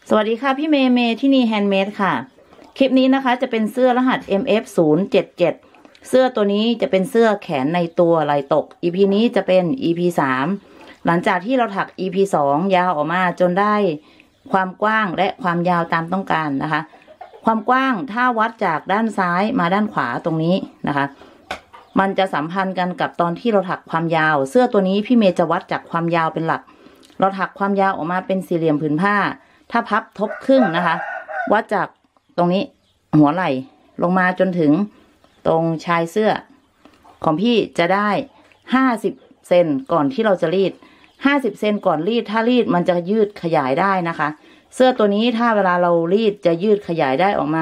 สวัสดีค่ะพี่เมย์ที่นี่แฮนด์เมดค่ะคลิปนี้นะคะจะเป็นเสื้อรหัส MF077 เสื้อตัวนี้จะเป็นเสื้อแขนในตัวลายตก EP นี้จะเป็น EP 3หลังจากที่เราถัก EP 2ยาวออกมาจนได้ความกว้างและความยาวตามต้องการนะคะความกว้างถ้าวัดจากด้านซ้ายมาด้านขวาตรงนี้นะคะมันจะสัมพันธ์กันกับตอนที่เราถักความยาวเสื้อตัวนี้พี่เมย์จะวัดจากความยาวเป็นหลักเราถักความยาวออกมาเป็นสี่เหลี่ยมผืนผ้าถ้าพับทบครึ่งนะคะวัดจากตรงนี้หัวไหล่ลงมาจนถึงตรงชายเสื้อของพี่จะได้50 เซนก่อนที่เราจะรีด50 เซนก่อนรีดถ้ารีดมันจะยืดขยายได้นะคะเสื้อตัวนี้ถ้าเวลาเรารีดจะยืดขยายได้ออกมา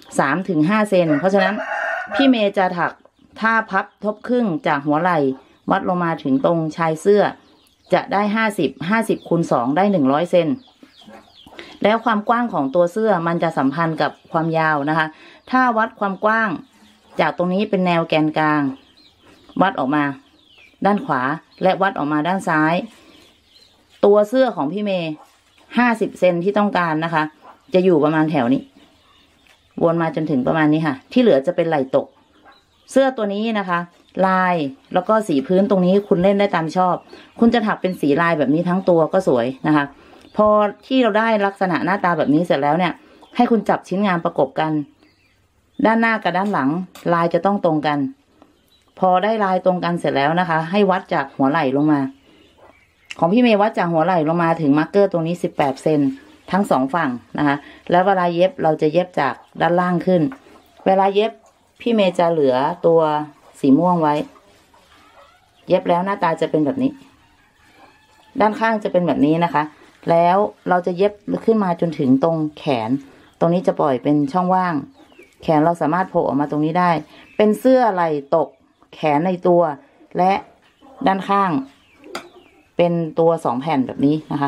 3-5 เซนเพราะฉะนั้นพี่เมย์จะถักถ้าพับทบครึ่งจากหัวไหล่วัดลงมาถึงตรงชายเสื้อจะได้50 คูณ 2ได้100 เซนแล้วความกว้างของตัวเสื้อมันจะสัมพันธ์กับความยาวนะคะถ้าวัดความกว้างจากตรงนี้เป็นแนวแกนกลางวัดออกมาด้านขวาและวัดออกมาด้านซ้ายตัวเสื้อของพี่เมย์50 เซนที่ต้องการนะคะจะอยู่ประมาณแถวนี้วนมาจนถึงประมาณนี้ค่ะที่เหลือจะเป็นไหล่ตกเสื้อตัวนี้นะคะลายแล้วก็สีพื้นตรงนี้คุณเล่นได้ตามชอบคุณจะถักเป็นสีลายแบบนี้ทั้งตัวก็สวยนะคะพอที่เราได้ลักษณะหน้าตาแบบนี้เสร็จแล้วเนี่ยให้คุณจับชิ้นงานประกบกันด้านหน้ากับด้านหลังลายจะต้องตรงกันพอได้ลายตรงกันเสร็จแล้วนะคะให้วัดจากหัวไหล่ลงมาของพี่เมย์วัดจากหัวไหล่ลงมาถึงมาร์กเกอร์ตรงนี้18 เซนทั้งสองฝั่งนะคะแล้วเวลาเย็บเราจะเย็บจากด้านล่างขึ้นเวลาเย็บพี่เมย์จะเหลือตัวสีม่วงไว้เย็บแล้วหน้าตาจะเป็นแบบนี้ด้านข้างจะเป็นแบบนี้นะคะแล้วเราจะเย็บขึ้นมาจนถึงตรงแขนตรงนี้จะปล่อยเป็นช่องว่างแขนเราสามารถโผล่ออกมาตรงนี้ได้เป็นเสื้อไหล่ตกแขนในตัวและด้านข้างเป็นตัว2 แผ่นแบบนี้นะคะ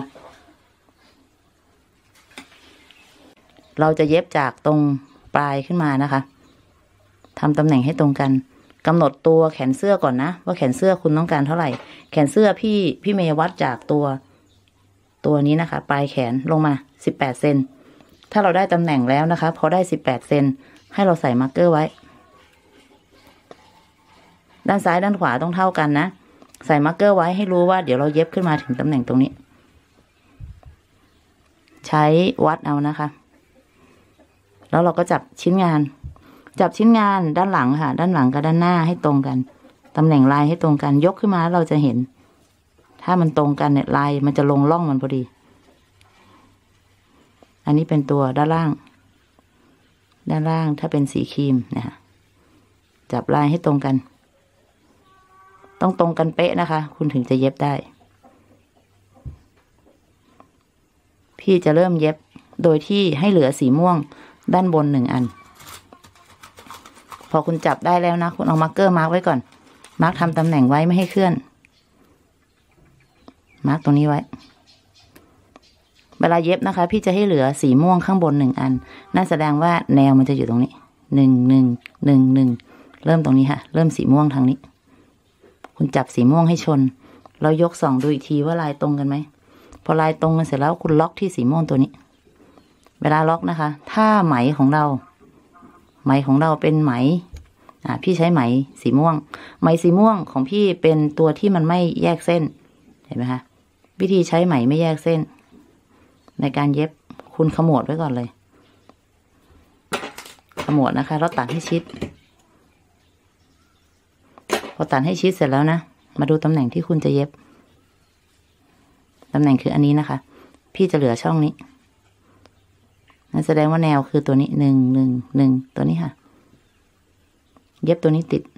เราจะเย็บจากตรงปลายขึ้นมานะคะทำตำแหน่งให้ตรงกันกำหนดตัวแขนเสื้อก่อนนะว่าแขนเสื้อคุณต้องการเท่าไหร่แขนเสื้อพี่เมย์วัดจากตัวนี้นะคะปลายแขนลงมา18 เซนถ้าเราได้ตำแหน่งแล้วนะคะพอได้18 เซนให้เราใส่มาร์กเกอร์ไว้ด้านซ้ายด้านขวาต้องเท่ากันนะใส่มาร์กเกอร์ไว้ให้รู้ว่าเดี๋ยวเราเย็บขึ้นมาถึงตำแหน่งตรงนี้ใช้วัดเอานะคะแล้วเราก็จับชิ้นงานด้านหลังค่ะด้านหลังกับด้านหน้าให้ตรงกันตำแหน่งลายให้ตรงกันยกขึ้นมาเราจะเห็นถ้ามันตรงกันเนี่ยลายมันจะลงร่องมันพอดีอันนี้เป็นตัวด้านล่างถ้าเป็นสีครีมนะคะจับลายให้ตรงกันต้องตรงกันเป๊ะนะคะคุณถึงจะเย็บได้พี่จะเริ่มเย็บโดยที่ให้เหลือสีม่วงด้านบน1 อันพอคุณจับได้แล้วนะคุณเอามาร์กเกอร์มาร์กไว้ก่อนมาร์กทำตำแหน่งไว้ไม่ให้เคลื่อนมาร์กตรงนี้ไว้เวลาเย็บนะคะพี่จะให้เหลือสีม่วงข้างบน1 อันนั่นแสดงว่าแนวมันจะอยู่ตรงนี้1 เริ่มตรงนี้ค่ะเริ่มสีม่วงทางนี้คุณจับสีม่วงให้ชนแล้วยกส่องดูอีกทีว่าลายตรงกันไหมพอลายตรงกันเสร็จแล้วคุณล็อกที่สีม่วงตัวนี้เวลาล็อกนะคะถ้าไหมของเราเป็นไหมพี่ใช้ไหมสีม่วงสีม่วงของพี่เป็นตัวที่มันไม่แยกเส้นเห็นไหมคะวิธีใช้ไหมไม่แยกเส้นในการเย็บคุณขมวดไว้ก่อนเลยขมวดนะคะแล้วตัดให้ชิดพอตัดให้ชิดเสร็จแล้วนะมาดูตำแหน่งที่คุณจะเย็บตำแหน่งคืออันนี้นะคะพี่จะเหลือช่องนี้นั่นแสดงว่าแนวคือตัวนี้1 ตัวนี้ค่ะเย็บตัวนี้ติด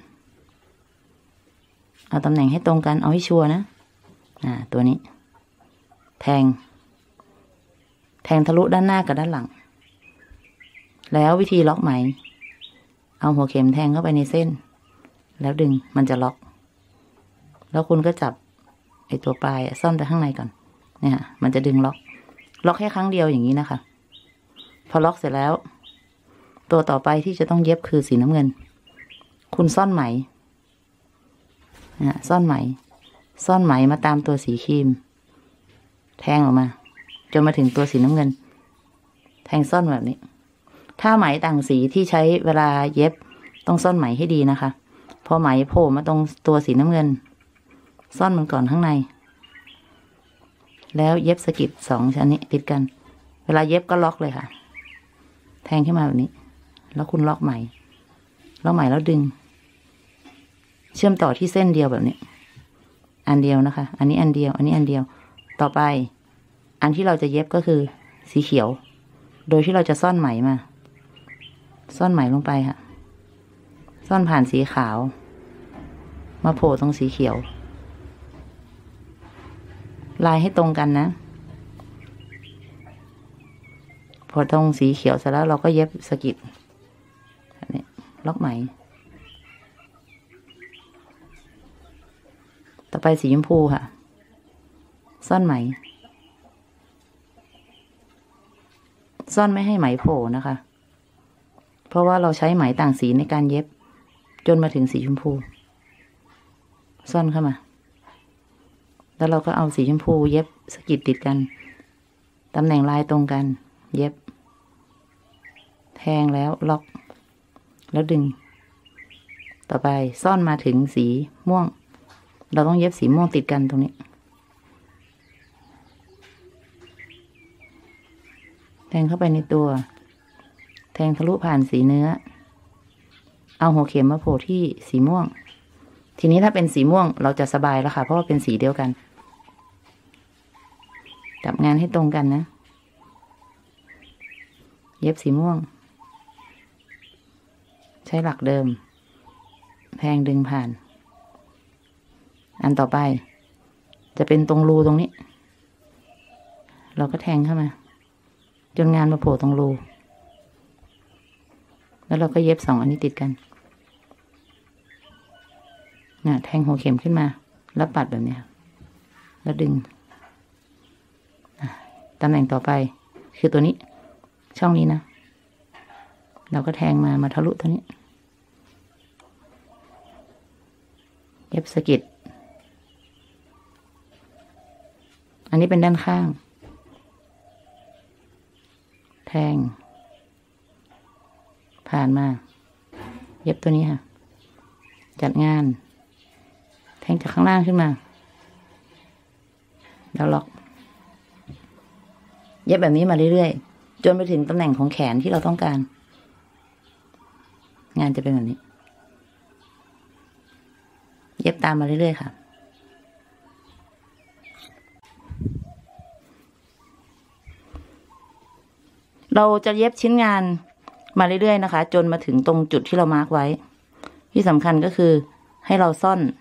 เอาตำแหน่งให้ตรงกันเอาให้ชัวร์นะตัวนี้แทงทะลุด้านหน้ากับด้านหลังแล้ววิธีล็อกไหมเอาหัวเข็มแทงเข้าไปในเส้นแล้วดึงมันจะล็อกแล้วคุณก็จับไอ้ตัวปลายซ่อนไปข้างในก่อนเนี่ยมันจะดึงล็อกแค่ครั้งเดียวอย่างนี้นะคะพอล็อกเสร็จแล้วตัวต่อไปที่จะต้องเย็บคือสีน้ำเงินคุณซ่อนไหมซ่อนไหมมาตามตัวสีครีมแทงออกมาจนมาถึงตัวสีน้ำเงินแทงซ่อนแบบนี้ถ้าไหมต่างสีที่ใช้เวลาเย็บต้องซ่อนไหมให้ดีนะคะพอไหมโผล่มาตรงตัวสีน้ำเงินซ่อนมันก่อนข้างในแล้วเย็บสะกิด2ชั้นนี้ติดกันเวลาเย็บก็ล็อกเลยค่ะแทงขึ้นมาแบบนี้แล้วคุณล็อกไหมแล้วดึงเชื่อมต่อที่เส้นเดียวแบบนี้อันเดียวนะคะอันนี้อันเดียวอันนี้อันเดียวต่อไปอันที่เราจะเย็บก็คือสีเขียวโดยที่เราจะซ่อนไหมมาซ่อนไหมลงไปค่ะซ่อนผ่านสีขาวมาโผล่ตรงสีเขียวลายให้ตรงกันนะพอตรงสีเขียวเสร็จแล้วเราก็เย็บสะกิดแบบนี้ล็อกไหมต่อไปสีชมพูค่ะซ่อนไหมซ่อนไม่ให้ไหมโผล่นะคะเพราะว่าเราใช้ไหมต่างสีในการเย็บจนมาถึงสีชมพูซ่อนเข้ามาแล้วเราก็เอาสีชมพูเย็บสะกิดติดกันตำแหน่งลายตรงกันเย็บแทงแล้วล็อกแล้วดึงต่อไปซ่อนมาถึงสีม่วงเราต้องเย็บสีม่วงติดกันตรงนี้แทงเข้าไปในตัวแทงทะลุผ่านสีเนื้อเอาหัวเข็มมาโผล่ที่สีม่วงทีนี้ถ้าเป็นสีม่วงเราจะสบายแล้วค่ะเพราะว่าเป็นสีเดียวกันจับงานให้ตรงกันนะเย็บสีม่วงใช้หลักเดิมแทงดึงผ่านอันต่อไปจะเป็นตรงรูตรงนี้เราก็แทงเข้ามาจนงานมาโผล่ตรงรูแล้วเราก็เย็บ2อันนี้ติดกันแทงหัวเข็มขึ้นมาแล้วปัดแบบนี้แล้วดึงตำแหน่งต่อไปคือตัวนี้ช่องนี้นะเราก็แทงมาทะลุตัวนี้เย็บสะกิดอันนี้เป็นด้านข้างแทงผ่านมาเย็บตัวนี้ค่ะจัดงานแทงจากข้างล่างขึ้นมาแล้วล็อกเย็บแบบนี้มาเรื่อยๆจนไปถึงตำแหน่งของแขนที่เราต้องการงานจะเป็นแบบนี้เย็บตามมาเรื่อยๆค่ะเราจะเย็บชิ้นงานมาเรื่อยๆนะคะจนมาถึงตรงจุดที่เรามาร์กไว้ที่สำคัญก็คือให้เราซ่อน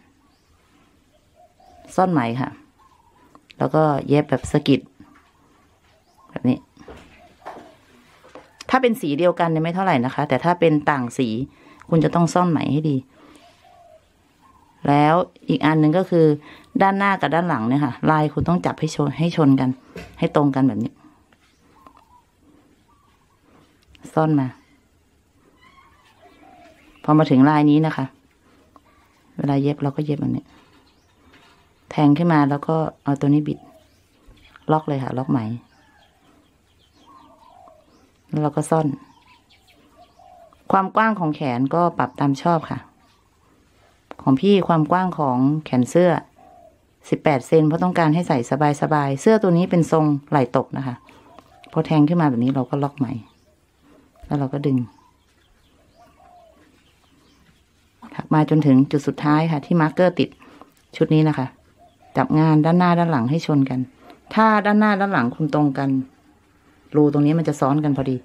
ไหมค่ะแล้วก็เย็บแบบสะกิดแบบนี้ถ้าเป็นสีเดียวกันเนี่ยไม่เท่าไหร่นะคะแต่ถ้าเป็นต่างสีคุณจะต้องซ่อนไหมให้ดีแล้วอีกอันหนึ่งก็คือด้านหน้ากับด้านหลังเนี่ยค่ะลายคุณต้องจับให้ชนกันให้ตรงกันแบบนี้ซ่อนมาพอมาถึงลายนี้นะคะเวลาเย็บเราก็เย็บแบบนี้แทงขึ้นมาแล้วก็เอาตัวนี้บิดล็อกเลยค่ะล็อกไหมแล้วเราก็ซ่อนความกว้างของแขนก็ปรับตามชอบค่ะของพี่ความกว้างของแขนเสื้อ18 เซนเพราะต้องการให้ใส่สบายๆเสื้อตัวนี้เป็นทรงไหล่ตกนะคะพอแทงขึ้นมาแบบนี้เราก็ล็อกไหมแล้วเราก็ดึงถักมาจนถึงจุดสุดท้ายค่ะที่มาร์กเกอร์ติดชุดนี้นะคะจับงานด้านหน้าด้านหลังให้ชนกันถ้าด้านหน้าด้านหลังคุณตรงกันรูตรงนี้มันจะซ้อนกันพอดี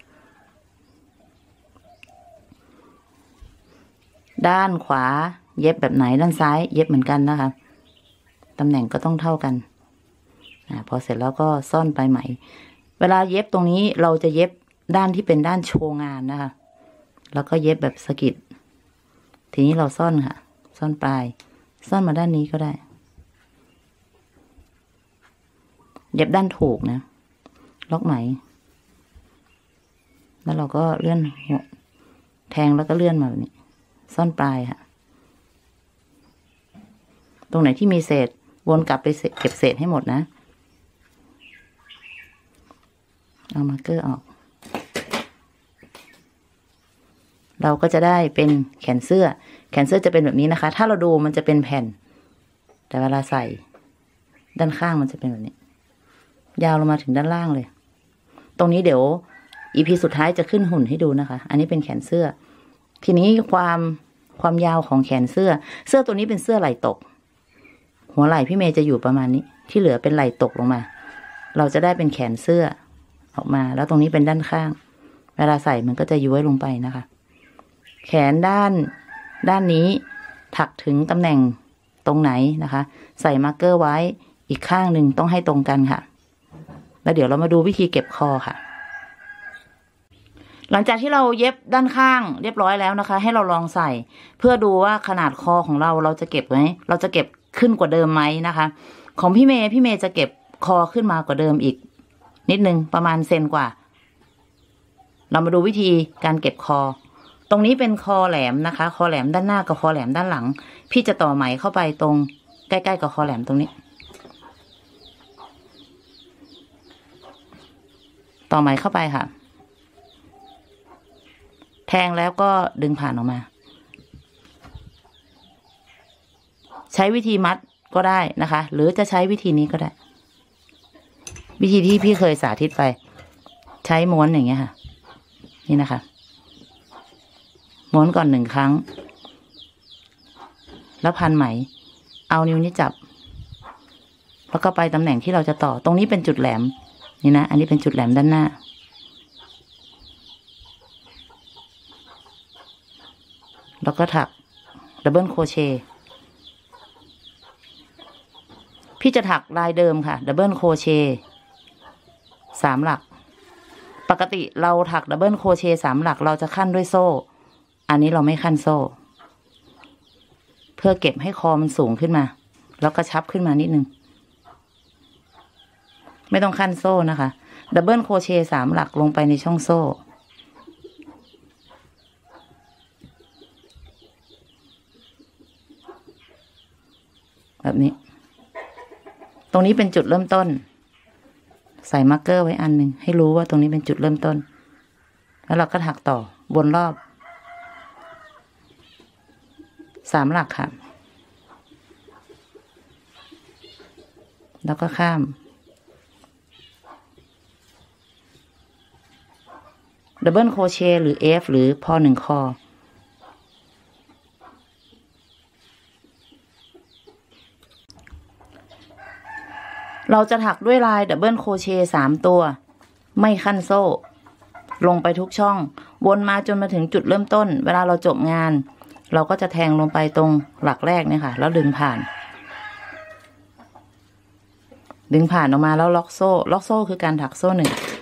ด้านขวาเย็บแบบไหนด้านซ้ายเย็บเหมือนกันนะคะตำแหน่งก็ต้องเท่ากันพอเสร็จแล้วก็ซ่อนปลายไหมเวลาเย็บตรงนี้เราจะเย็บด้านที่เป็นด้านโชว์งานนะคะแล้วก็เย็บแบบสะกิดทีนี้เราซ่อนค่ะซ่อนปลายซ่อนมาด้านนี้ก็ได้เย็บด้านถูกนะล็อกไหมแล้วเราก็เลื่อนหัวแทงแล้วก็เลื่อนมาแบบนี้ซ่อนปลายค่ะตรงไหนที่มีเศษวนกลับไปเก็บเศษให้หมดนะเอามาร์กเกอร์ออกเราก็จะได้เป็นแขนเสื้อจะเป็นแบบนี้นะคะถ้าเราดูมันจะเป็นแผ่นแต่เวลาใส่ด้านข้างมันจะเป็นแบบนี้ยาวลงมาถึงด้านล่างเลยตรงนี้เดี๋ยวEPสุดท้ายจะขึ้นหุ่นให้ดูนะคะอันนี้เป็นแขนเสื้อทีนี้ความยาวของแขนเสื้อตัวนี้เป็นเสื้อไหล่ตกหัวไหล่พี่เมย์จะอยู่ประมาณนี้ที่เหลือเป็นไหล่ตกลงมาเราจะได้เป็นแขนเสื้อออกมาแล้วตรงนี้เป็นด้านข้างเวลาใส่มันก็จะย้วยลงไปนะคะแขนด้านนี้ถักถึงตำแหน่งตรงไหนนะคะใส่มาร์กเกอร์ไว้อีกข้างหนึ่งต้องให้ตรงกันค่ะแล้วเดี๋ยวเรามาดูวิธีเก็บคอค่ะหลังจากที่เราเย็บด้านข้างเรียบร้อยแล้วนะคะให้เราลองใส่เพื่อดูว่าขนาดคอของเราจะเก็บไหมเราจะเก็บขึ้นกว่าเดิมไหมนะคะของพี่เมย์จะเก็บคอขึ้นมากว่าเดิมอีกนิดนึงประมาณเซนกว่าเรามาดูวิธีการเก็บคอตรงนี้เป็นคอแหลมนะคะคอแหลมด้านหน้ากับคอแหลมด้านหลังพี่จะต่อไหมเข้าไปตรงใกล้ๆกับคอแหลมตรงนี้ต่อไหมเข้าไปค่ะแทงแล้วก็ดึงผ่านออกมาใช้วิธีมัดก็ได้นะคะหรือจะใช้วิธีนี้ก็ได้วิธีที่พี่เคยสาธิตไปใช้ม้วนอย่างเงี้ยค่ะนี่นะคะม้วนก่อน1 ครั้งแล้วพันไหมเอานิ้วนี้จับแล้วก็ไปตำแหน่งที่เราจะต่อตรงนี้เป็นจุดแหลมนี่นะอันนี้เป็นจุดแหลมด้านหน้าแล้วก็ถักดับเบิลโครเชต์พี่จะถักลายเดิมค่ะดับเบิลโครเชต์3 หลักปกติเราถักดับเบิลโครเชต์3 หลักเราจะขั้นด้วยโซ่อันนี้เราไม่ขั้นโซ่เพื่อเก็บให้คอมันสูงขึ้นมาแล้วกระชับขึ้นมานิดนึงไม่ต้องขั้นโซ่นะคะดับเบิลโครเชต์3 หลักลงไปในช่องโซ่แบบนี้ตรงนี้เป็นจุดเริ่มต้นใส่มาร์กเกอร์ไว้อันหนึ่งให้รู้ว่าตรงนี้เป็นจุดเริ่มต้นแล้วเราก็ถักต่อวนรอบ3 หลักค่ะแล้วก็ข้ามดับเบิลโครเชต์หรือ F หรือพอ1 คอเราจะถักด้วยลายดับเบิลโครเชต์3 ตัวไม่ขั้นโซ่ลงไปทุกช่องวนมาจนมาถึงจุดเริ่มต้นเวลาเราจบงานเราก็จะแทงลงไปตรงหลักแรกเนี่ยค่ะแล้วดึงผ่านออกมาแล้วล็อกโซ่คือการถักโซ่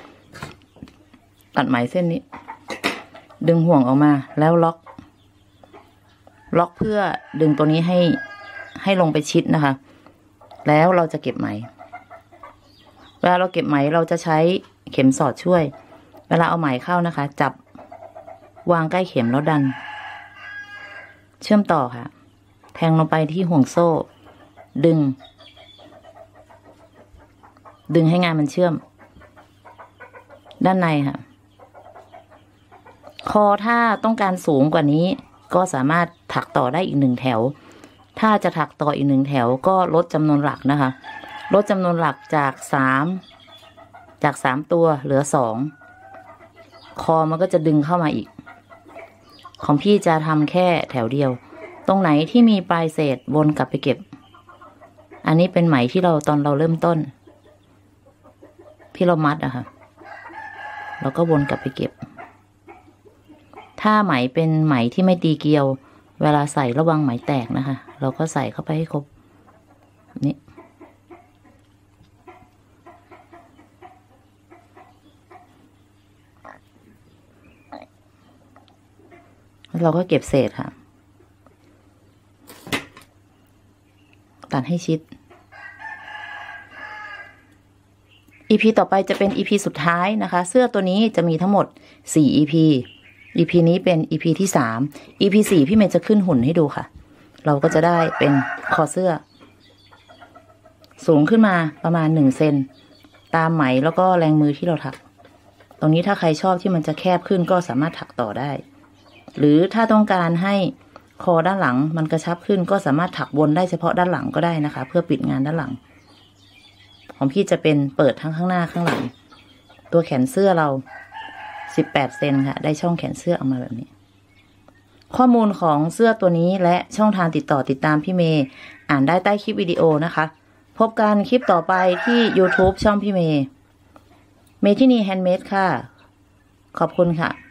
1ตัดไหมเส้นนี้ดึงห่วงออกมาแล้วล็อกเพื่อดึงตัวนี้ให้ลงไปชิดนะคะแล้วเราจะเก็บไหมเวลาเราเก็บไหมเราจะใช้เข็มสอดช่วยเวลาเอาไหมเข้านะคะจับวางใกล้เข็มแล้วดันเชื่อมต่อค่ะแทงลงไปที่ห่วงโซ่ดึงให้งานมันเชื่อมด้านในค่ะคอถ้าต้องการสูงกว่านี้ก็สามารถถักต่อได้อีก1 แถวถ้าจะถักต่ออีก1 แถวก็ลดจำนวนหลักนะคะลดจำนวนหลักจาก3ตัวเหลือ2คอมันก็จะดึงเข้ามาอีกของพี่จะทำแค่แถวเดียวตรงไหนที่มีปลายเศษวนกลับไปเก็บอันนี้เป็นไหมที่ตอนเราเริ่มต้นที่เรามัดอะค่ะเราก็วนกลับไปเก็บถ้าไหมเป็นไหมที่ไม่ตีเกลียวเวลาใส่ระวังไหมแตกนะคะเราก็ใส่เข้าไปให้ครบแบบนี้แล้วเราก็เก็บเศษค่ะตัดให้ชิด EP ต่อไปจะเป็น EP สุดท้ายนะคะเสื้อตัวนี้จะมีทั้งหมด4 EP EP นี้เป็น EP ที่3 EP 4พี่เมย์จะขึ้นหุ่นให้ดูค่ะเราก็จะได้เป็นคอเสื้อสูงขึ้นมาประมาณ1 เซนตามไหมแล้วก็แรงมือที่เราถักตรงนี้ถ้าใครชอบที่มันจะแคบขึ้นก็สามารถถักต่อได้หรือถ้าต้องการให้คอด้านหลังมันกระชับขึ้นก็สามารถถักวนได้เฉพาะด้านหลังก็ได้นะคะเพื่อปิดงานด้านหลังของพี่จะเป็นเปิดทั้งข้างหน้าข้างหลังตัวแขนเสื้อเรา18 เซนค่ะได้ช่องแขนเสื้อออกมาแบบนี้ข้อมูลของเสื้อตัวนี้และช่องทางติดตามพี่เมย์อ่านได้ใต้คลิปวิดีโอนะคะพบกันคลิปต่อไปที่ YouTube ช่องพี่เมย์ที่นี่แฮนด์เมดค่ะขอบคุณค่ะ